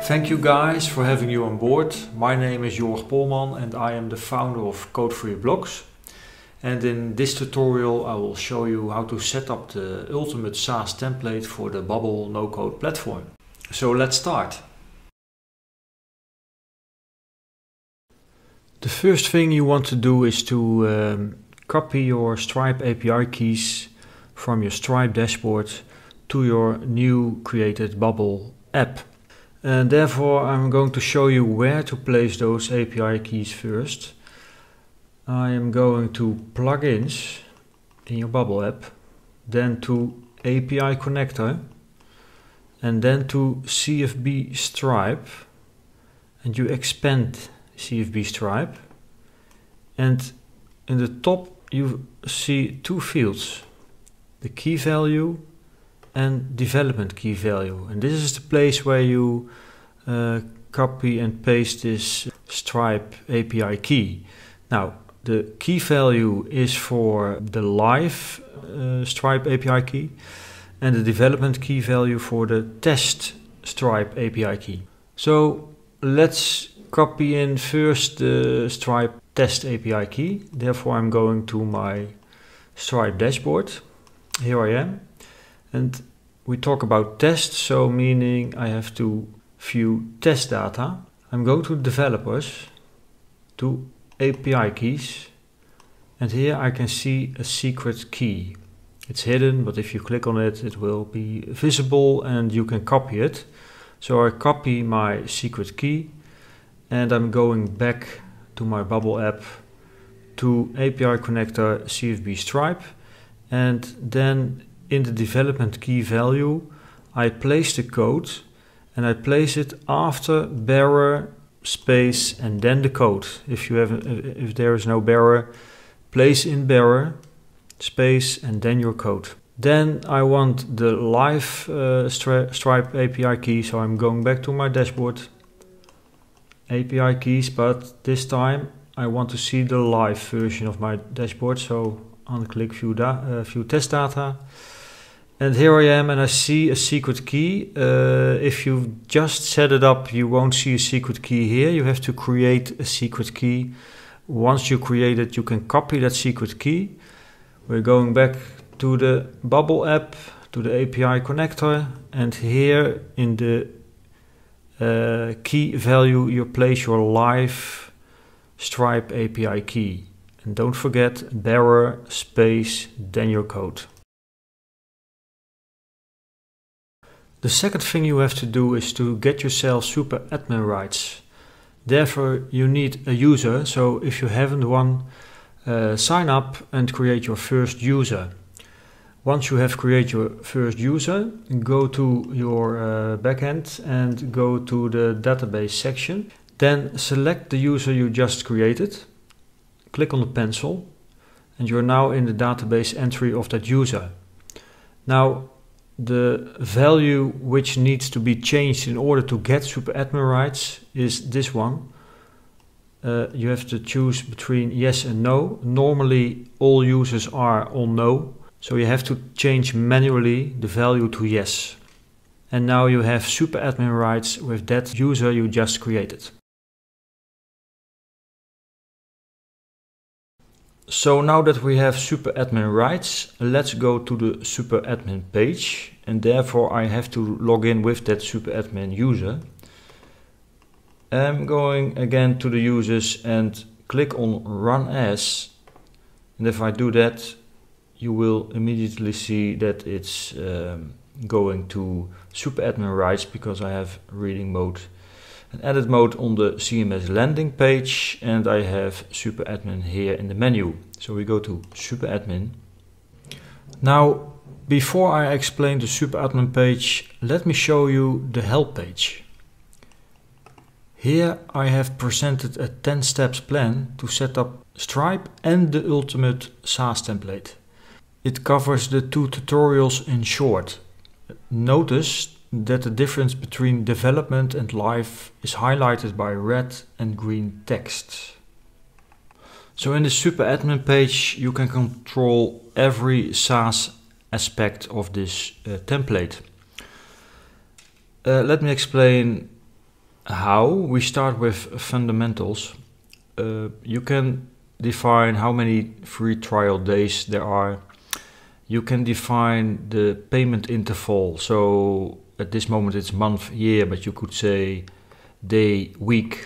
Thank you guys for having you on board. My name is Jorg Polman and I am the founder of Code4You Blocks. And in this tutorial I will show you how to set up the ultimate SaaS template for the Bubble no-code platform. So let's start. The first thing you want to do is to copy your Stripe API keys from your Stripe dashboard to your new created Bubble app. And therefore I'm going to show you where to place those API keys first. I am going to plugins in your Bubble app, then to API connector, and then to CFB Stripe, and you expand CFB Stripe, and in the top you see two fields, the key value and development key value, and this is the place where you copy and paste this Stripe API key. Now the key value is for the live Stripe API key and the development key value for the test Stripe API key. So let's copy in first the Stripe test API key. Therefore I'm going to my Stripe dashboard. Here I am. And we talk about test, so meaning I have to view test data. I'm going to developers, to API keys, and here I can see a secret key. It's hidden, but if you click on it, it will be visible and you can copy it. So I copy my secret key and I'm going back to my Bubble app, to API connector CFB Stripe, and then in the development key value I place the code and I place it after bearer space and then the code. If there is no bearer, place in bearer space and then your code. Then I want the live Stripe API key, so I'm going back to my dashboard, API keys, but this time I want to see the live version of my dashboard, so unclick view test data. And here I am and I see a secret key. If you just set it up, you won't see a secret key here. You have to create a secret key. Once you create it, you can copy that secret key. We're going back to the Bubble app, to the API connector, and here in the key value you place your live Stripe API key. And don't forget bearer space then your code. The second thing you have to do is to get yourself super admin rights. Therefore you need a user, so if you haven't one, sign up and create your first user. Once you have created your first user, go to your backend and go to the database section. Then select the user you just created, click on the pencil, and you're now in the database entry of that user. Now the value which needs to be changed in order to get super admin rights is this one. You have to choose between yes and no. Normally all users are on no, so you have to change manually the value to yes. And now you have super admin rights with that user you just created. So now that we have super admin rights, let's go to the super admin page, and therefore I have to log in with that super admin user. I'm going again to the users and click on run as, and if I do that you will immediately see that it's going to super admin rights because I have reading mode and edit mode on the CMS landing page, and I have super admin here in the menu. So we go to super admin. Now before I explain the super admin page, let me show you the help page. Here I have presented a 10 steps plan to set up Stripe and the ultimate SaaS template. It covers the two tutorials in short. Notice that the difference between development and live is highlighted by red and green text. So in the super admin page you can control every SaaS aspect of this template. Let me explain How? We start with fundamentals. You can define how many free trial days there are. You can define the payment interval. So at this moment it's month, year, but you could say day, week.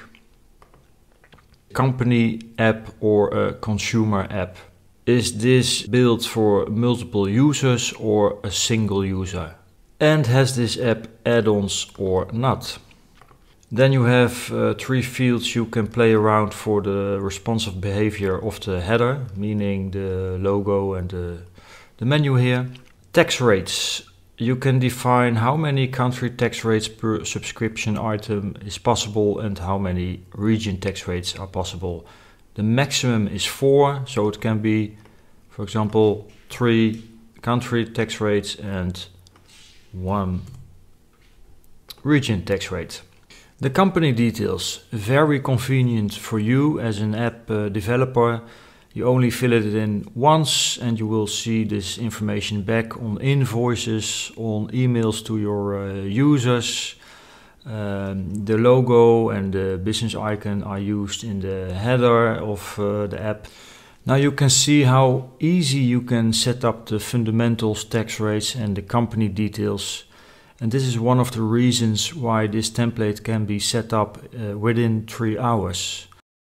Company app or a consumer app. Is this built for multiple users or a single user? And has this app add-ons or not? Then you have 3 fields you can play around for the responsive behavior of the header, meaning the logo and the menu here. Tax rates. You can define how many country tax rates per subscription item is possible and how many region tax rates are possible. The maximum is 4, so it can be, for example, 3 country tax rates and 1 region tax rate. The company details, very convenient for you as an app developer. You only fill it in once and you will see this information back on invoices, on emails to your users. The logo and the business icon are used in the header of the app. Now you can see how easy you can set up the fundamentals, tax rates and the company details. And this is one of the reasons why this template can be set up within 3 hours.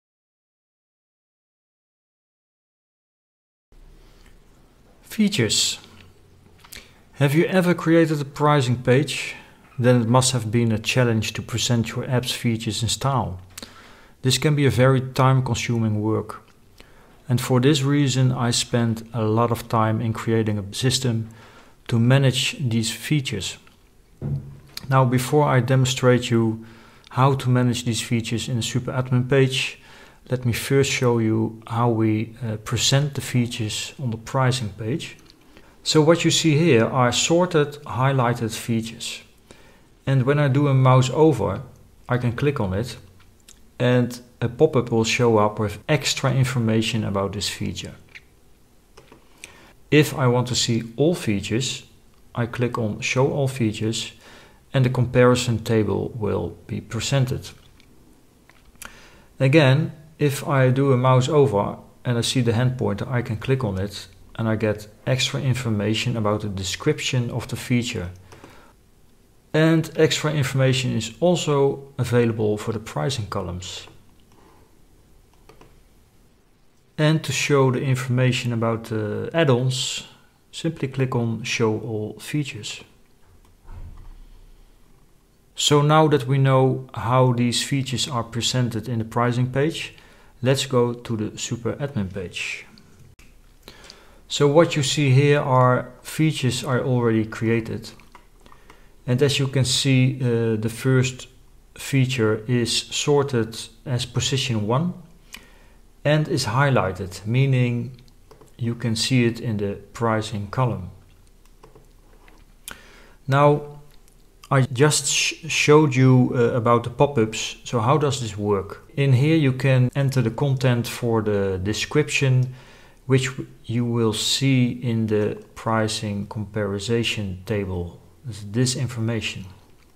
Features. Have you ever created a pricing page? Then it must have been a challenge to present your app's features in style. This can be a very time-consuming work. And for this reason I spent a lot of time in creating a system to manage these features. Now before I demonstrate you how to manage these features in a SuperAdmin page, let me first show you how we present the features on the pricing page. So what you see here are sorted, highlighted features. And when I do a mouse over, I can click on it and a pop-up will show up with extra information about this feature. If I want to see all features, I click on Show All Features and the comparison table will be presented. Again, if I do a mouse over and I see the hand pointer, I can click on it and I get extra information about the description of the feature. And extra information is also available for the pricing columns. And to show the information about the add-ons, simply click on Show All Features. So now that we know how these features are presented in the pricing page, let's go to the SuperAdmin page. So what you see here are features I already created. And as you can see, the first feature is sorted as position 1 and is highlighted, meaning you can see it in the pricing column. Now, I just showed you about the pop-ups. So how does this work? In here you can enter the content for the description, which you will see in the pricing comparison table. This information.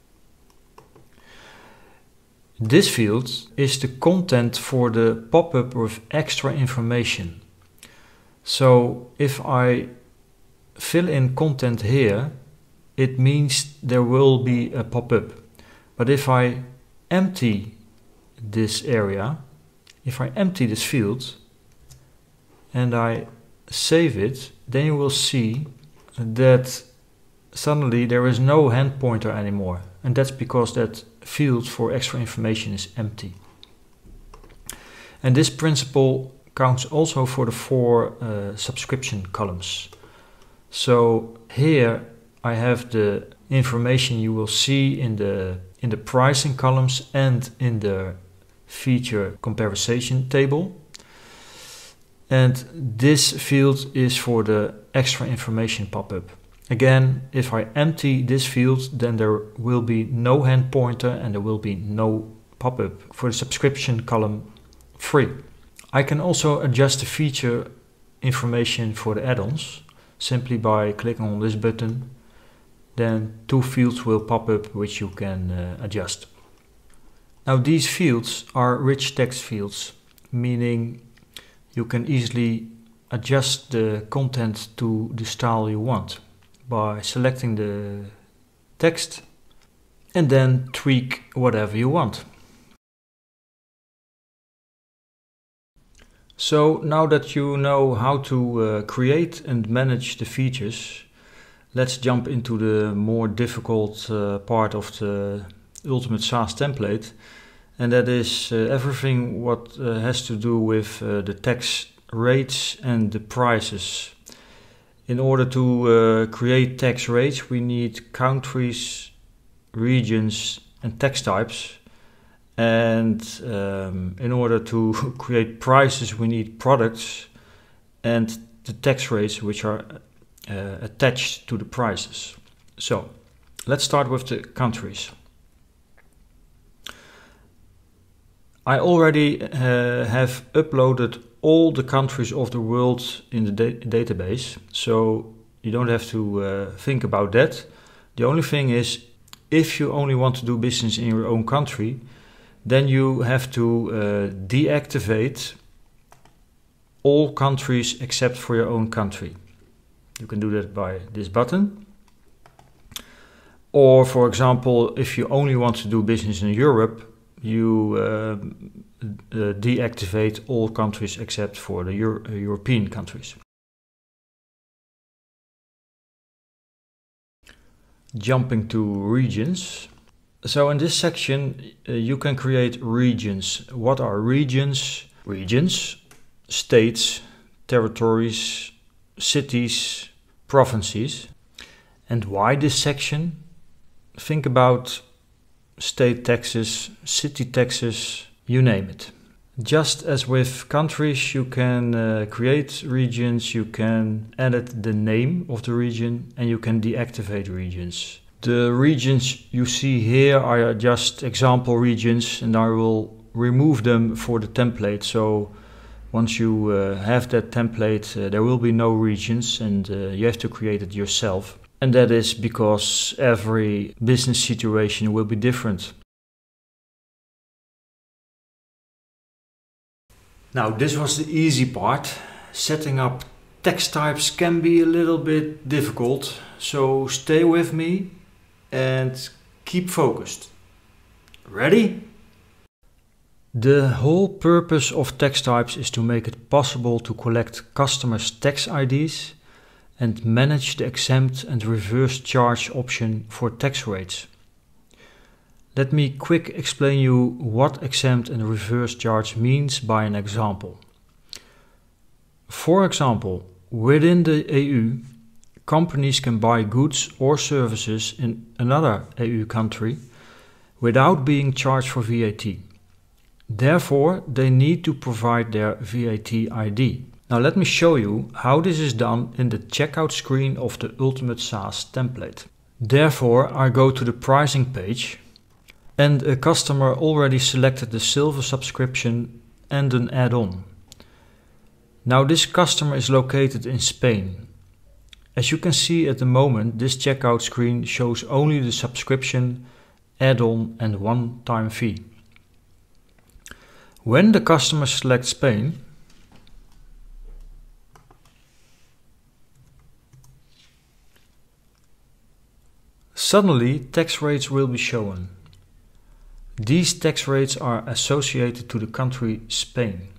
This field is the content for the pop-up with extra information. So if I fill in content here, it means there will be a pop-up. But if I empty this area, if I empty this field and I save it, then you will see that suddenly there is no hand pointer anymore. And that's because that field for extra information is empty. And this principle counts also for the 4 subscription columns. So here I have the information you will see in the pricing columns and in the feature comparison table. And this field is for the extra information pop-up. Again, if I empty this field, then there will be no hand pointer and there will be no pop-up for the subscription column 3. I can also adjust the feature information for the add-ons simply by clicking on this button. Then 2 fields will pop up which you can adjust. Now these fields are rich text fields, meaning you can easily adjust the content to the style you want by selecting the text and then tweak whatever you want. So now that you know how to create and manage the features, let's jump into the more difficult part of the Ultimate SaaS template, and that is everything what has to do with the tax rates and the prices. In order to create tax rates, we need countries, regions and tax types. And in order to create prices, we need products and the tax rates which are attached to the prices. So let's start with the countries. I already have uploaded all the countries of the world in the database, so you don't have to think about that. The only thing is, if you only want to do business in your own country, then you have to deactivate all countries except for your own country. You can do that by this button. Or for example, if you only want to do business in Europe, you deactivate all countries except for the European countries. Jumping to regions. So in this section you can create regions. What are regions? Regions, states, territories, cities, provinces. And why this section? Think about state taxes, city taxes, you name it. Just as with countries, you can create regions, you can edit the name of the region, and you can deactivate regions. The regions you see here are just example regions, and I will remove them for the template. So once you have that template, there will be no regions, and you have to create it yourself. And that is because every business situation will be different. Now this was the easy part. Setting up text types can be a little bit difficult, so stay with me and keep focused. Ready? The whole purpose of text types is to make it possible to collect customers' tax IDs and manage the exempt and reverse charge option for tax rates. Let me quick explain you what exempt and reverse charge means by an example. For example, within the EU, companies can buy goods or services in another EU country without being charged for VAT. Therefore, they need to provide their VAT ID. Now let me show you how this is done in the checkout screen of the Ultimate SaaS template. Therefore, I go to the pricing page, and a customer already selected the silver subscription and an add-on. Now this customer is located in Spain. As you can see at the moment, this checkout screen shows only the subscription, add-on and one-time fee. When the customer selects Spain, suddenly tax rates will be shown. These tax rates are associated to the country Spain.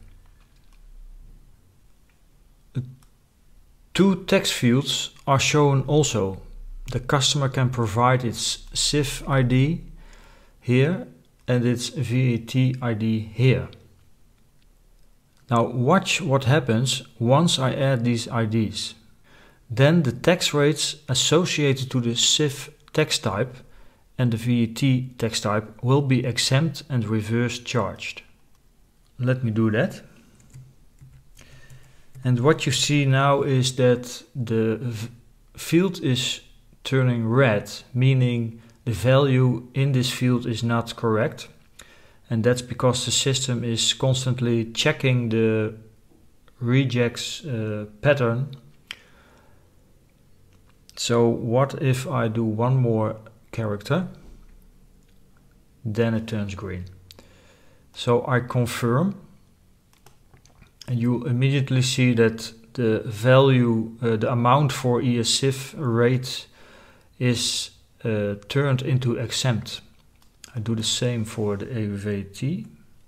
Two text fields are shown also. The customer can provide its CIF ID here and its VAT ID here. Now watch what happens once I add these IDs. Then the tax rates associated to the CIF tax type and the VAT tax type will be exempt and reverse charged. Let me do that. And what you see now is that the field is turning red, meaning the value in this field is not correct. And that's because the system is constantly checking the regex pattern. So what if I do one more character? Then it turns green. So I confirm, and you immediately see that the value, the amount for ESIF rate is turned into exempt. I do the same for the EUVT.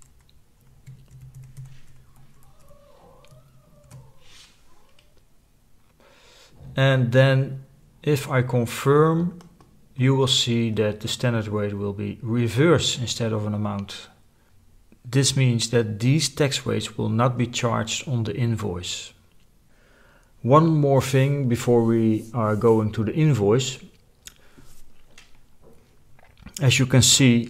And then if I confirm, you will see that the standard rate will be reverse instead of an amount. This means that these tax rates will not be charged on the invoice. One more thing before we are going to the invoice. As you can see,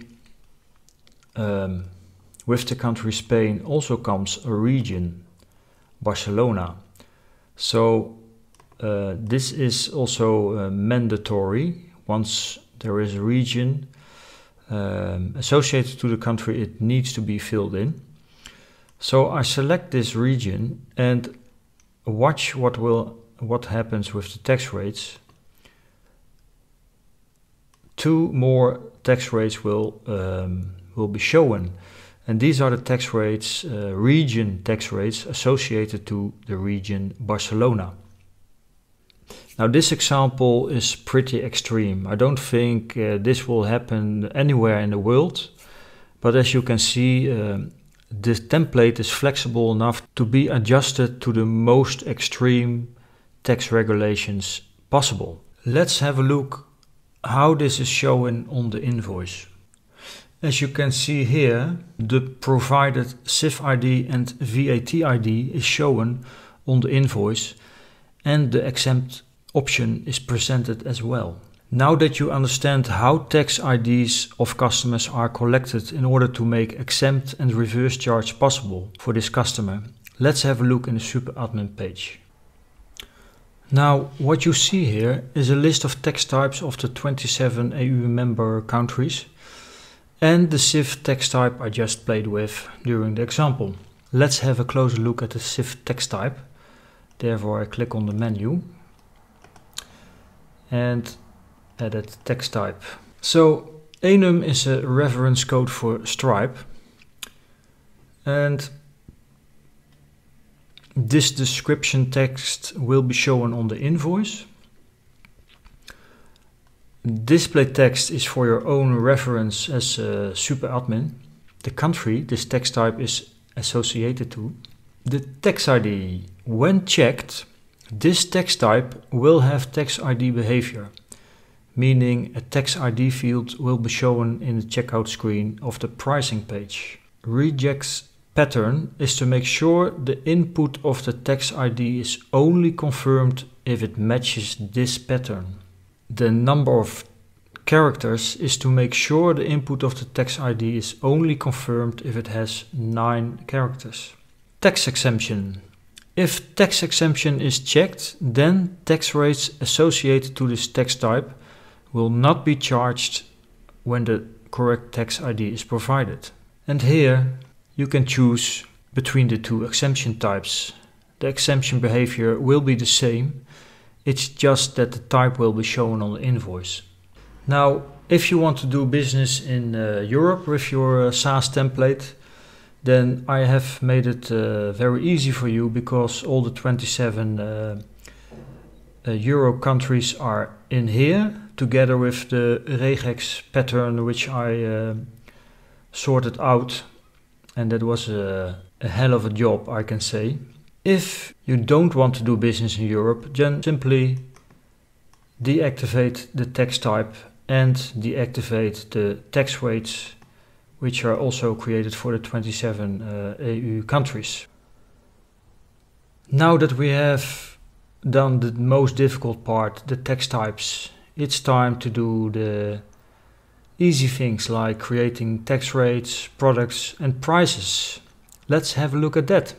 with the country Spain also comes a region, Barcelona. So this is also mandatory. Once there is a region associated to the country, it needs to be filled in. So I select this region and watch what happens with the tax rates. Two more tax rates will be shown, and these are the tax rates, region tax rates associated to the region Barcelona. Now this example is pretty extreme. I don't think this will happen anywhere in the world, but as you can see, this template is flexible enough to be adjusted to the most extreme tax regulations possible. Let's have a look how this is shown on the invoice. As you can see here, the provided CIF ID and VAT ID is shown on the invoice, and the exempt option is presented as well. Now that you understand how tax IDs of customers are collected in order to make exempt and reverse charge possible for this customer, let's have a look in the SuperAdmin page. Now what you see here is a list of tax types of the 27 EU member countries and the CIF tax type I just played with during the example. Let's have a closer look at the CIF tax type. Therefore I click on the menu and edit tax type. So ENUM is a reference code for Stripe, and this description text will be shown on the invoice. Display text is for your own reference as a SuperAdmin. The country this tax type is associated to. The tax ID, when checked, this tax type will have tax ID behavior, meaning a tax ID field will be shown in the checkout screen of the pricing page. Regex pattern is to make sure the input of the tax ID is only confirmed if it matches this pattern. The number of characters is to make sure the input of the tax ID is only confirmed if it has 9 characters. Tax exemption. If tax exemption is checked, then tax rates associated to this tax type will not be charged when the correct tax ID is provided. And here you can choose between the two exemption types. The exemption behavior will be the same, it's just that the type will be shown on the invoice. Now, if you want to do business in Europe with your SaaS template, then I have made it very easy for you, because all the 27 Euro countries are in here, together with the regex pattern which I sorted out, and that was a hell of a job, I can say. If you don't want to do business in Europe, then simply deactivate the tax type and deactivate the tax rates, which are also created for the 27 EU countries. Now that we have done the most difficult part, the tax types, it's time to do the easy things like creating tax rates, products and prices. Let's have a look at that.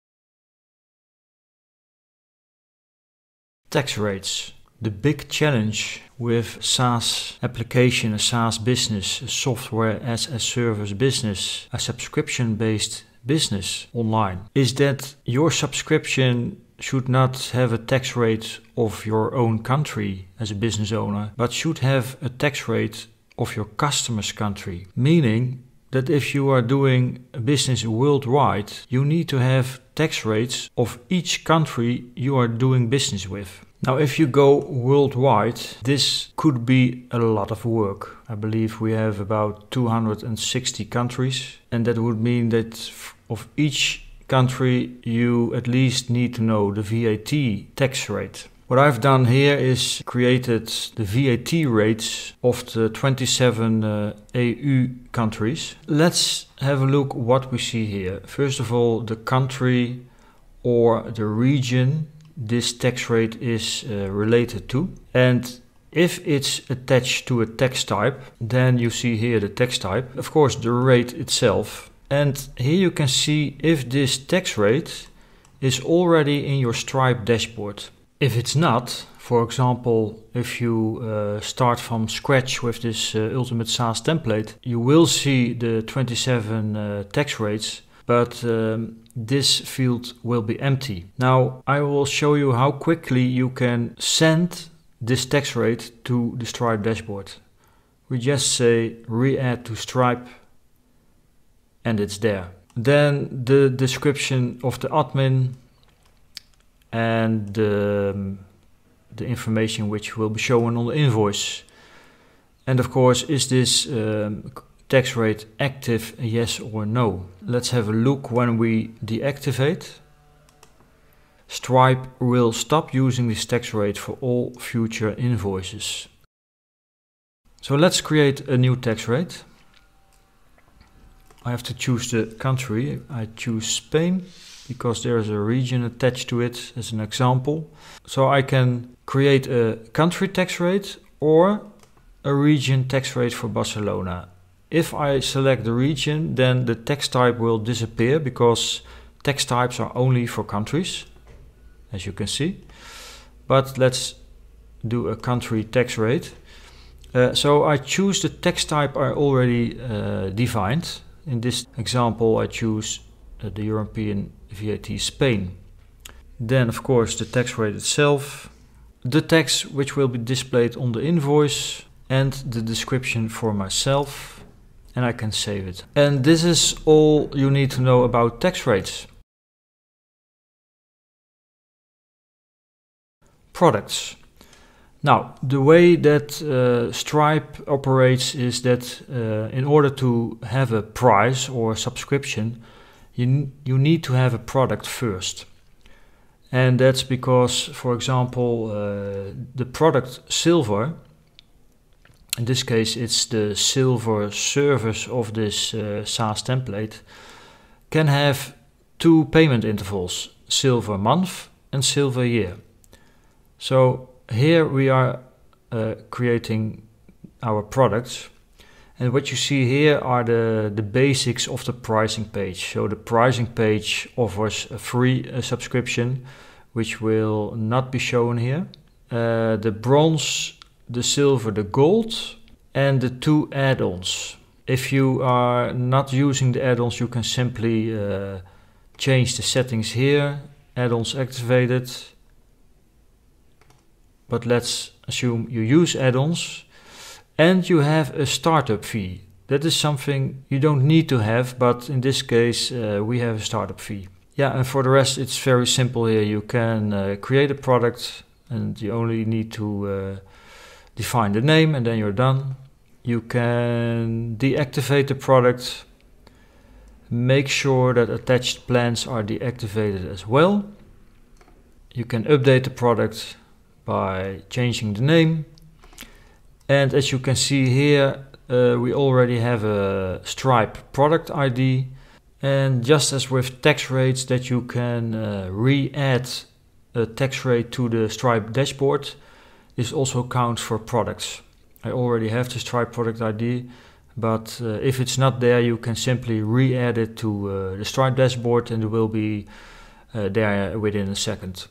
Tax rates. The big challenge with SaaS application, a SaaS business, a software as a service business, a subscription-based business online, is that your subscription should not have a tax rate of your own country as a business owner, but should have a tax rate of your customer's country. Meaning, that if you are doing a business worldwide, you need to have tax rates of each country you are doing business with. Now, if you go worldwide, this could be a lot of work. I believe we have about 260 countries, and that would mean that of each country you at least need to know the VAT tax rate. What I've done here is created the VAT rates of the 27 EU countries. Let's have a look what we see here. First of all, the country or the region this tax rate is related to. And if it's attached to a tax type, then you see here the tax type. Of course, the rate itself. And here you can see if this tax rate is already in your Stripe dashboard. If it's not, for example, if you start from scratch with this Ultimate SaaS template, you will see the 27 tax rates, but this field will be empty. Now, I will show you how quickly you can send this tax rate to the Stripe dashboard. We just say re-add to Stripe and it's there. Then the description of the admin and the information which will be shown on the invoice. And of course, is this tax rate active, yes or no? Let's have a look when we deactivate. Stripe will stop using this tax rate for all future invoices. So let's create a new tax rate. I have to choose the country. I choose Spain, because there is a region attached to it as an example. So I can create a country tax rate or a region tax rate for Barcelona. If I select the region, then the tax type will disappear because tax types are only for countries, as you can see. But let's do a country tax rate. So I choose the tax type I already defined. In this example, I choose the European VAT Spain. Then, of course, the tax rate itself, the tax which will be displayed on the invoice, and the description for myself, and I can save it. And this is all you need to know about tax rates. Products. Now, the way that Stripe operates is that in order to have a price or subscription, you need to have a product first. And that's because, for example, the product Silver, in this case it's the Silver service of this SaaS template, can have two payment intervals, Silver month and Silver year. So here we are creating our products, and what you see here are the basics of the pricing page. So the pricing page offers a free subscription, which will not be shown here. The bronze, the silver, the gold, and the two add-ons. If you are not using the add-ons, you can simply change the settings here, add-ons activated. But let's assume you use add-ons and you have a startup fee. That is something you don't need to have, but in this case we have a startup fee. Yeah, and for the rest it's very simple here. You can create a product and you only need to define the name and then you're done. You can deactivate the product, make sure that attached plans are deactivated as well. You can update the product by changing the name, and as you can see here we already have a Stripe product ID, and just as with tax rates that you can re-add a tax rate to the Stripe dashboard, this also counts for products. I already have the Stripe product ID, but if it's not there you can simply re-add it to the Stripe dashboard and it will be there within a second.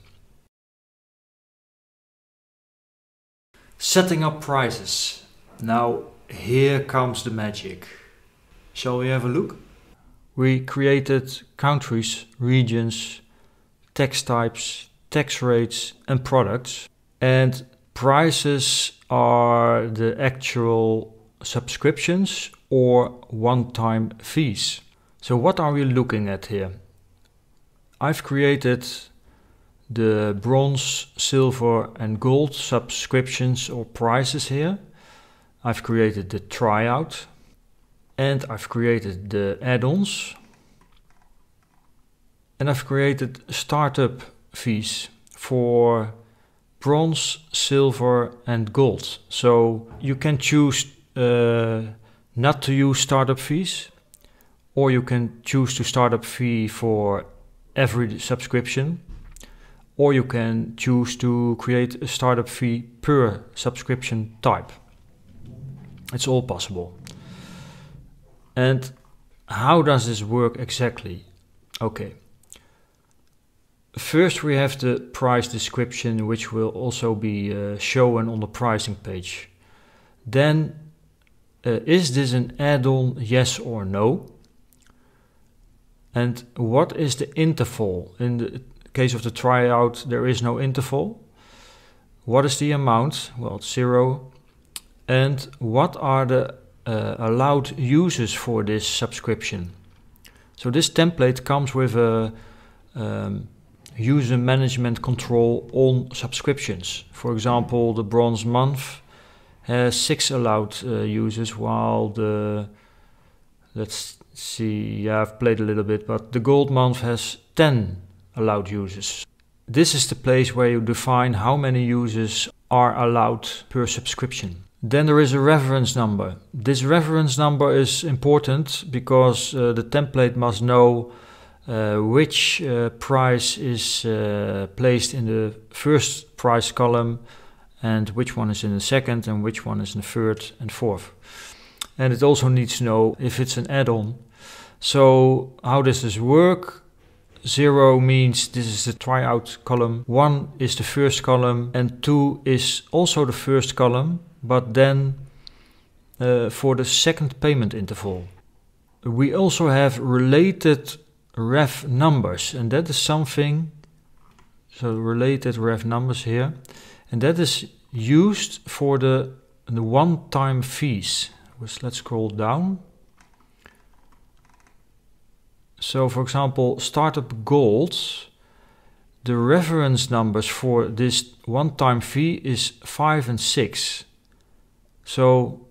Setting up prices. Now here comes the magic. Shall we have a look? We created countries, regions, tax types, tax rates and products. And prices are the actual subscriptions or one-time fees. So what are we looking at here? I've created the bronze, silver and gold subscriptions or prices here. I've created the tryout and I've created the add-ons and I've created startup fees for bronze, silver and gold. So you can choose not to use startup fees, or you can choose to startup fee for every subscription, or you can choose to create a startup fee per subscription type. It's all possible. And how does this work exactly? Okay. First we have the price description, which will also be shown on the pricing page. Then is this an add-on, yes or no? And what is the interval? In the case of the tryout, there is no interval. What is the amount? Well, it's 0. And what are the allowed uses for this subscription? So this template comes with a user management control on subscriptions. For example, the bronze month has 6 allowed users, while the, let's see, yeah, I've played a little bit, but the gold month has 10 allowed users. This is the place where you define how many users are allowed per subscription. Then there is a reference number. This reference number is important because the template must know which price is placed in the first price column and which one is in the second and which one is in the third and fourth. And it also needs to know if it's an add-on. So how does this work? 0 means this is the tryout column, 1 is the first column and 2 is also the first column, but then for the second payment interval. We also have related ref numbers, and that is something, so related ref numbers here, and that is used for the one-time fees. Let's scroll down. So for example, startup gold, the reference numbers for this one-time fee is 5 and 6. So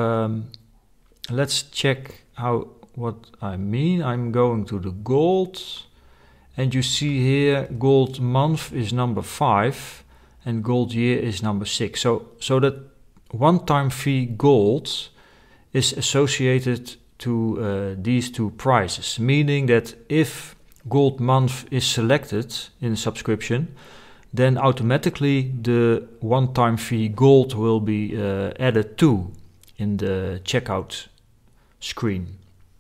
let's check what I mean. I'm going to the gold, and you see here gold month is number 5 and gold year is number 6. So that one-time fee gold is associated to these two prices, meaning that if gold month is selected in the subscription, then automatically the one-time fee gold will be added to in the checkout screen.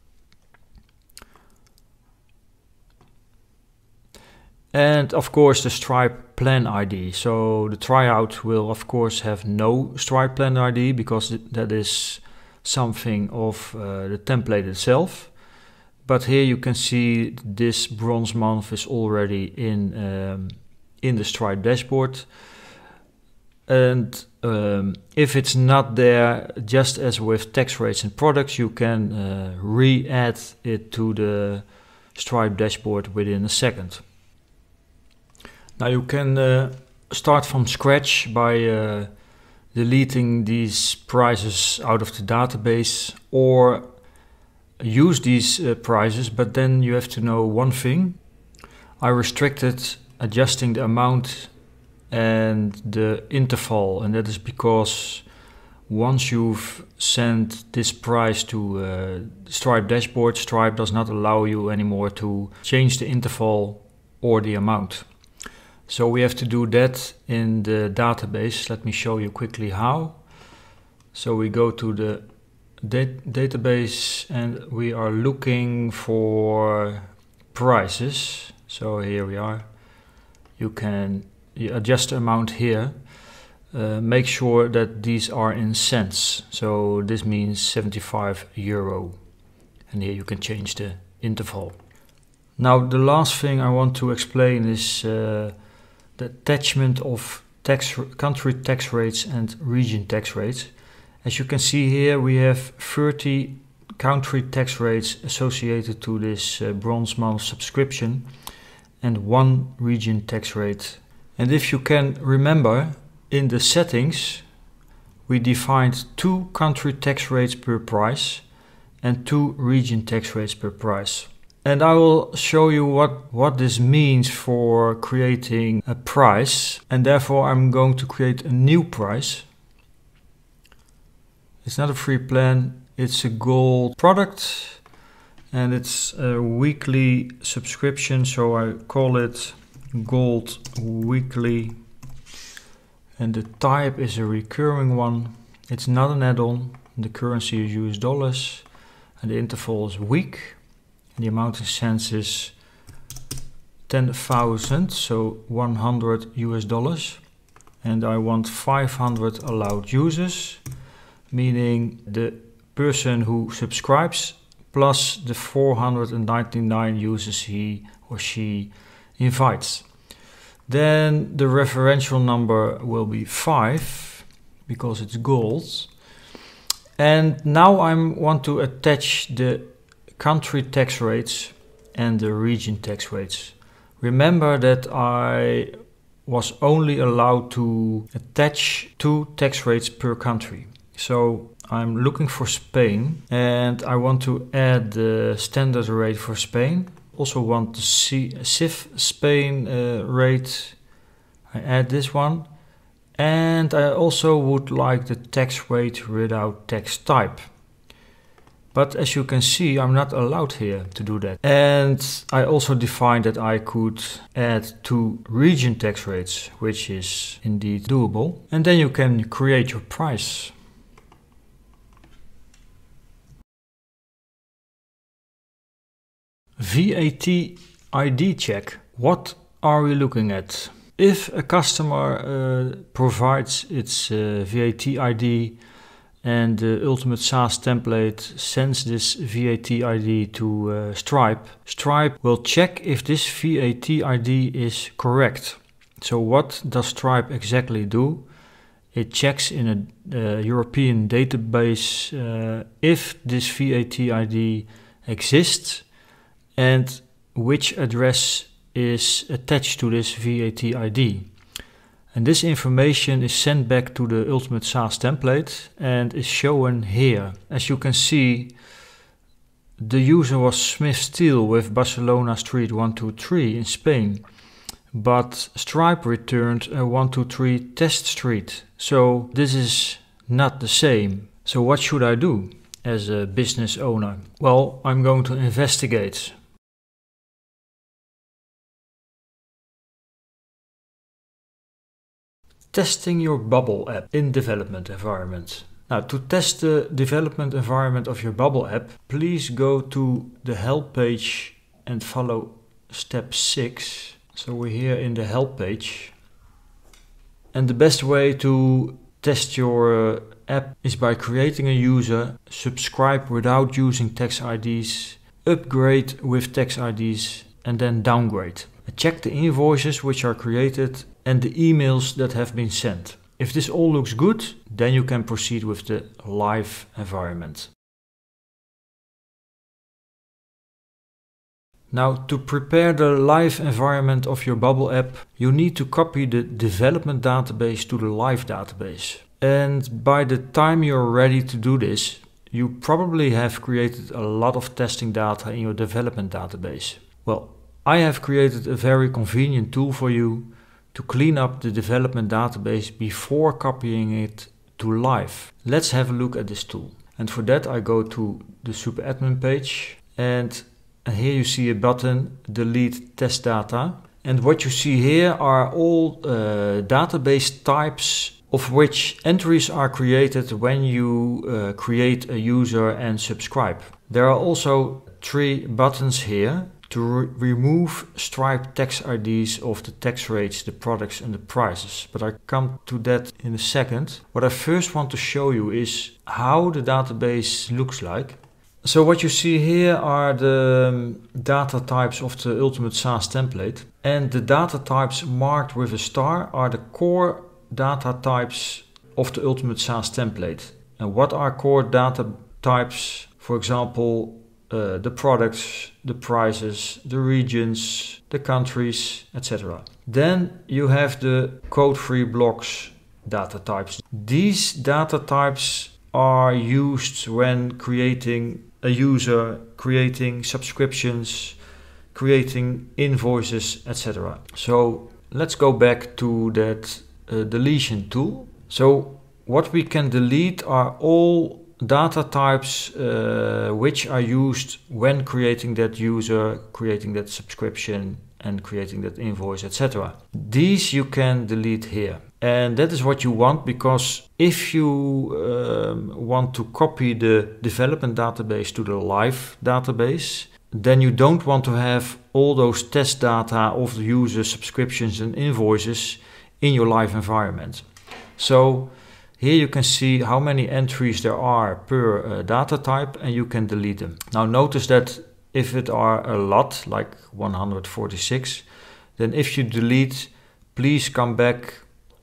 And of course the Stripe plan ID. So the tryout will of course have no Stripe plan ID because that is something of the template itself. But here you can see this bronze month is already in the Stripe dashboard. And if it's not there, just as with tax rates and products, you can re-add it to the Stripe dashboard within a second. Now you can start from scratch by deleting these prices out of the database, or use these prices, but then you have to know one thing. I restricted adjusting the amount and the interval, and that is because once you've sent this price to Stripe dashboard, Stripe does not allow you anymore to change the interval or the amount. So we have to do that in the database. Let me show you quickly how. So we go to the database and we are looking for prices. So here we are. You can adjust the amount here. Make sure that these are in cents. So this means 75 euro. And here you can change the interval. Now the last thing I want to explain is the attachment of country tax rates and region tax rates. As you can see here, we have 30 country tax rates associated to this bronze month subscription and 1 region tax rate. And if you can remember, in the settings we defined 2 country tax rates per price and 2 region tax rates per price. And I will show you what this means for creating a price, and therefore I'm going to create a new price. It's not a free plan, it's a gold product and it's a weekly subscription, so I call it Gold Weekly, and the type is a recurring one. It's not an add-on, the currency is US dollars and the interval is week. The amount in cents is 10,000, so 100 US dollars. And I want 500 allowed users, meaning the person who subscribes plus the 499 users he or she invites. Then the referential number will be 5 because it's gold. And now I want to attach the country tax rates and the region tax rates. Remember that I was only allowed to attach 2 tax rates per country. So I'm looking for Spain and I want to add the standard rate for Spain. Also want the CIF Spain rate. I add this one. And I also would like the tax rate without tax type. But as you can see, I'm not allowed here to do that. And I also defined that I could add 2 region tax rates, which is indeed doable. And then you can create your price. VAT ID check. What are we looking at? If a customer provides its VAT ID and the Ultimate SaaS template sends this VAT ID to Stripe, Stripe will check if this VAT ID is correct. So what does Stripe exactly do? It checks in a European database if this VAT ID exists and which address is attached to this VAT ID. And this information is sent back to the Ultimate SaaS template and is shown here. As you can see, the user was Smith Steel with Barcelona Street 123 in Spain, but Stripe returned a 123 Test Street. So this is not the same. So what should I do as a business owner? Well, I'm going to investigate. Testing your Bubble app in development environment. Now, to test the development environment of your Bubble app, please go to the help page and follow step 6. So we're here in the help page. And the best way to test your app is by creating a user, subscribe without using tax IDs, upgrade with tax IDs, and then downgrade. Check the invoices which are created and the emails that have been sent. If this all looks good, then you can proceed with the live environment. Now, to prepare the live environment of your Bubble app, you need to copy the development database to the live database. And by the time you're ready to do this, you probably have created a lot of testing data in your development database. Well, I have created a very convenient tool for you to clean up the development database before copying it to live. Let's have a look at this tool. And for that I go to the SuperAdmin page and here you see a button, Delete Test Data. And what you see here are all database types of which entries are created when you create a user and subscribe. There are also 3 buttons here to remove Stripe tax IDs of the tax rates, the products and the prices. But I come to that in a second. What I first want to show you is how the database looks like. So what you see here are the data types of the Ultimate SaaS template. And the data types marked with a star are the core data types of the Ultimate SaaS template. And what are core data types For example, the products, the prices, the regions, the countries, etc. Then you have the code-free blocks data types. These data types are used when creating a user, creating subscriptions, creating invoices, etc. So let's go back to that deletion tool. So what we can delete are all data types which are used when creating that user, creating that subscription, and creating that invoice, etc. These you can delete here. And that is what you want, because if you want to copy the development database to the live database, then you don't want to have all those test data of the user, subscriptions and invoices in your live environment. So here you can see how many entries there are per data type, and you can delete them. Now notice that if it are a lot, like 146, then if you delete, please come back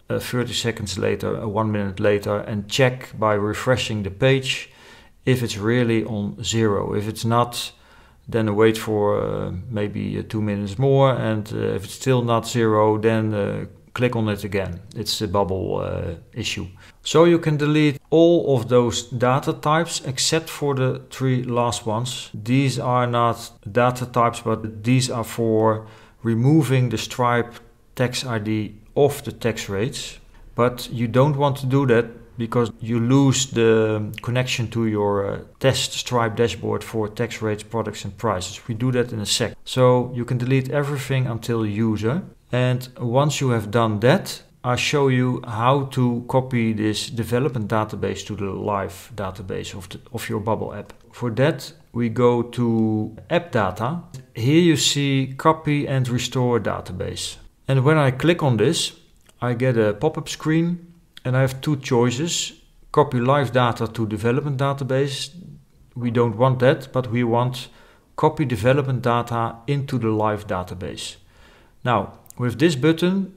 30 seconds later, 1 minute later, and check by refreshing the page if it's really on 0. If it's not, then wait for maybe 2 minutes more, and if it's still not 0, then click on it again. It's a bubble issue. So you can delete all of those data types except for the 3 last ones. These are not data types, but these are for removing the Stripe tax ID off the tax rates. But you don't want to do that because you lose the connection to your test Stripe dashboard for tax rates, products and prices. We do that in a sec. So you can delete everything until user. And once you have done that, I'll show you how to copy this development database to the live database of your Bubble app. For that, we go to App Data. Here you see Copy and Restore Database. And when I click on this, I get a pop-up screen, and I have 2 choices. Copy live data to development database. We don't want that, but we want copy development data into the live database. Now, with this button,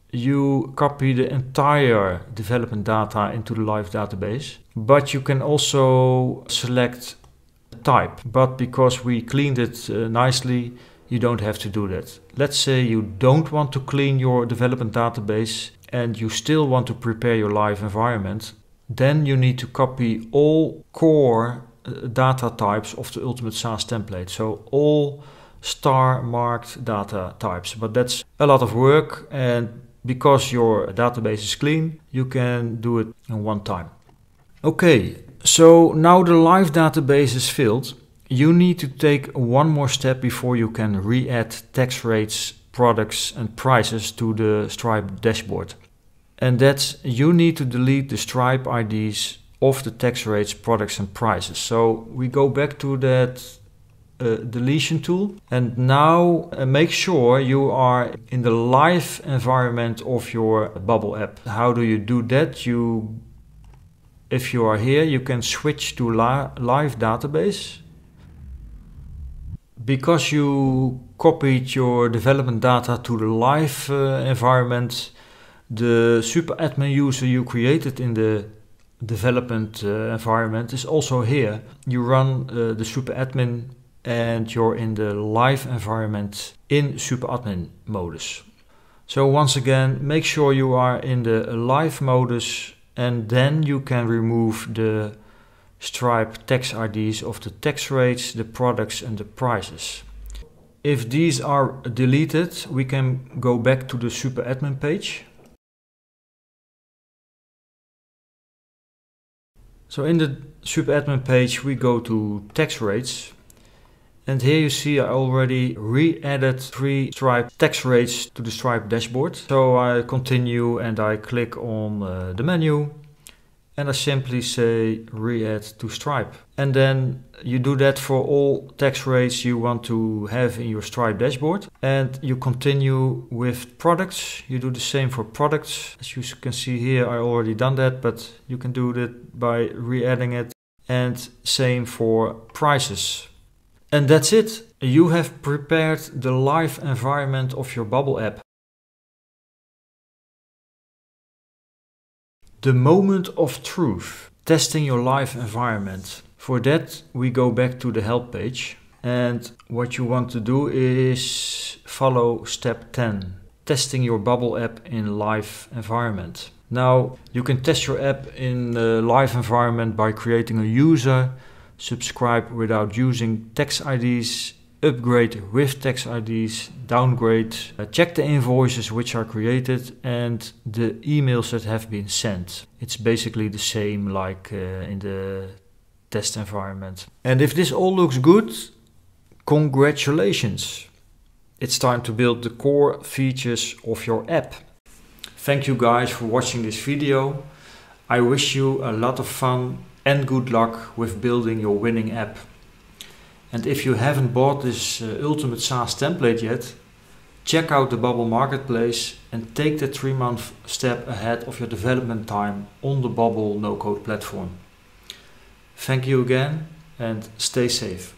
you copy the entire development data into the live database, but you can also select a type. But because we cleaned it nicely, you don't have to do that. Let's say you don't want to clean your development database and you still want to prepare your live environment, then you need to copy all core data types of the Ultimate SaaS template. So all star marked data types, but that's a lot of work, and because your database is clean, you can do it in one time. Okay, so now the live database is filled. You need to take one more step before you can re-add tax rates, products and prices to the Stripe dashboard. And that's, you need to delete the Stripe IDs of the tax rates, products and prices. So we go back to that deletion tool, and now make sure you are in the live environment of your Bubble app. How do you do that? If you are here, you can switch to live database. Because you copied your development data to the live environment, the super admin user you created in the development environment is also here. You run the super admin and you're in the live environment in super admin modus. So once again, make sure you are in the live modus, and then you can remove the Stripe tax IDs of the tax rates, the products and the prices. If these are deleted, we can go back to the super admin page. So in the super admin page, we go to tax rates. And here you see I already re-added 3 Stripe tax rates to the Stripe dashboard. So I continue and I click on the menu and I simply say re-add to Stripe. And then you do that for all tax rates you want to have in your Stripe dashboard. And you continue with products. You do the same for products. As you can see here, I already done that, but you can do that by re-adding it. And same for prices. And that's it. You have prepared the live environment of your Bubble app. The moment of truth. Testing your live environment. For that, we go back to the help page, and what you want to do is follow step 10, testing your Bubble app in live environment. Now, you can test your app in a live environment by creating a user, subscribe without using tax IDs, upgrade with tax IDs, downgrade, check the invoices which are created and the emails that have been sent. It's basically the same like in the test environment. And if this all looks good, congratulations! It's time to build the core features of your app. Thank you guys for watching this video. I wish you a lot of fun and good luck with building your winning app. And if you haven't bought this Ultimate SaaS template yet, check out the Bubble Marketplace and take the 3-month step ahead of your development time on the Bubble no-code platform. Thank you again and stay safe.